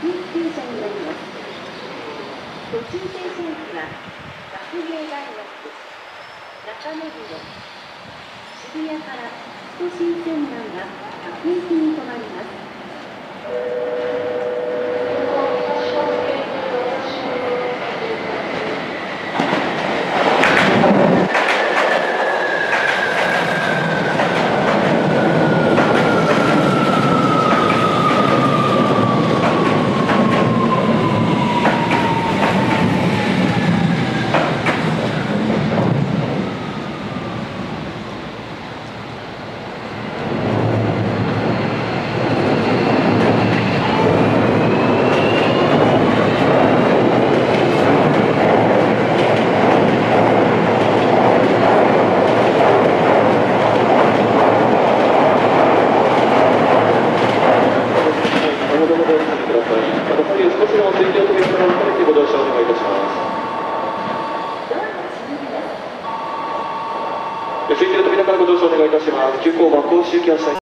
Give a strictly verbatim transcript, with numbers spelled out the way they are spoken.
急停車になります。途中停車駅は学芸大学、中目黒、渋谷から首都新線内が各駅に停まります。 席の扉からご乗車お願いいたします。急行幕を周期発車。